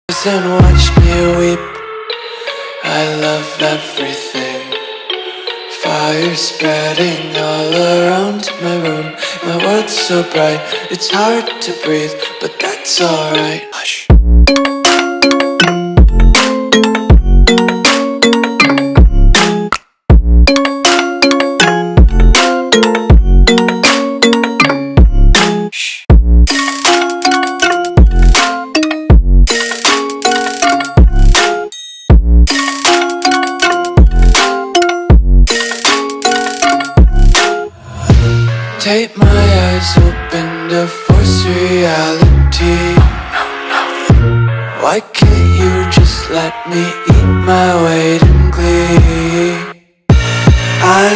And watch me weep. I love everything. Fire spreading all around my room. My world's so bright, it's hard to breathe, but that's alright. Hush. Take my eyes open to force reality. Why can't you just let me eat my weight in glee? I